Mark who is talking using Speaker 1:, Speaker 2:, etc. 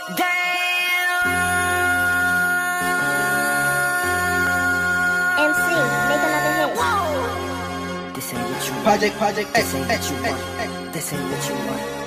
Speaker 1: MC, make another hit.
Speaker 2: This ain't what you want.
Speaker 3: Project,
Speaker 2: This ain't what you want. This ain't what you want.